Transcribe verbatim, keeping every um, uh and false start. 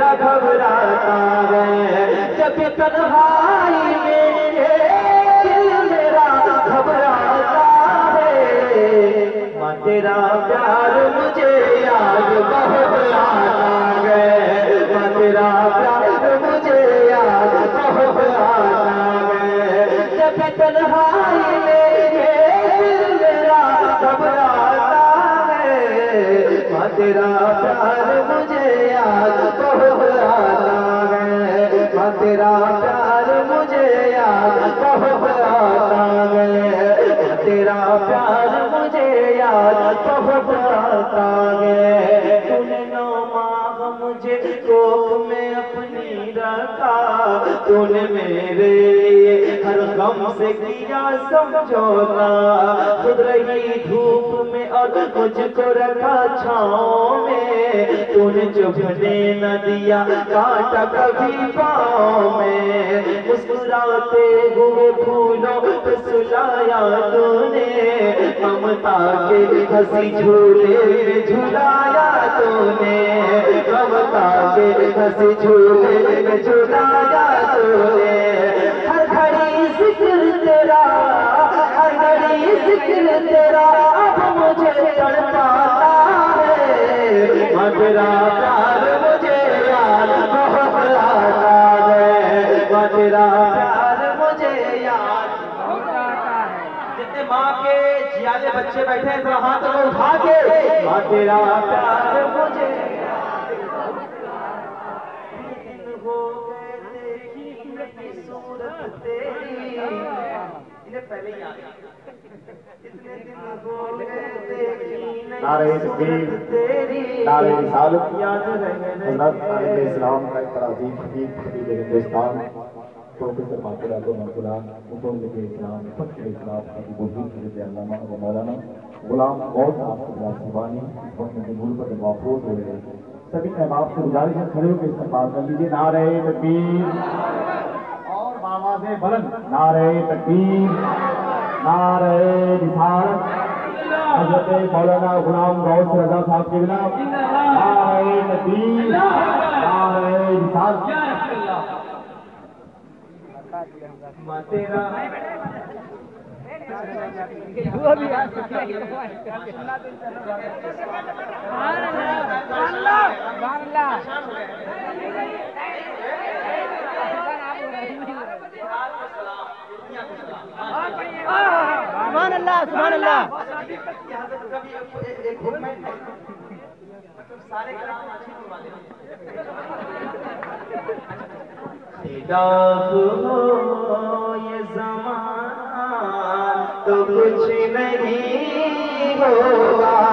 میرا گھبراتا ہے، جب تنہائی میں دل میرا گھبراتا ہے، ماں تیرا پیار مجھے یاد بہت آتا ہے، ماں تیرا پیار مجھے یاد بہت آتا ہے، جب تنہائی میں دل میرا گھبراتا ہے، ماں تیرا پیار مجھے یاد بہت آتا ہے، ماں تیرا پیار مجھے یاد بہت آتا ہے، ماں تیرا پیار مجھے یاد بہت آتا ہے، تو نے نو ماہ مجھے کوکھ میں اپنی رکھا، تو نے میرے لیے ہر غم سے کیا سمجھوتا، خود رہی دھوپ میں اور مجھ کو رکھا چھاؤں میں، تو نے چبھنے نہ دیا کانٹا کبھی پاؤں میں، مسکراتے ہوئے پھولوں پہ سلایا تو نے، ممتا کے ہنسی جھولے میں جھلایا تو نے، ممتا کے ہنسی جھولے میں جھلایا تو نے، ہر گھڑی ذکر تیرا، ہر گھڑی ذکر تیرا اب مجھے تڑپاتا ہے، ماں تیرا پیار مجھے یاد بہت آتا ہے، ماں تیرا پیار مجھے یاد بہت آتا ہے، جتنے ماں کے جیالے بچے بیٹھے ہیں تو ہاتھ کو اٹھا کے، ماں تیرا پیار مجھے ہو گئے دیکھی صورت تیری، انہیں پہلے ہی آگیا، اتنے دن ہو گئے دیکھی نئی صورت تیری، نعرہ رسالت یاد رہے حضرت عالم اسلام کا ایک عظیم خطیب خطیب ہندوستان پروفیسر باقر اعظم منصورہ مفہوم اسلام فخر اسلام خطیب الدین حضرت علامہ و مولانا غلام غوث صاحب سیوانی اس وقت جمہور پر محفوظ ہو رہے ہیں، سبھی احباب سے گزارش ہے کھڑے ہو کے استقبال کر لیجیے، نعرہ تکبیر اور آواز بلند، نعرہ تکبیر، نعرہ رسالت حضرت مولانا غلام غوث رضا صاحب کے خلاف، نعرہ تکبیر، نعرہ رسالت۔ ماں تیرا سبحان اللہ سبحان اللہ، خلاف ہو یہ زمانہ تو کچھ نہیں ہوگا،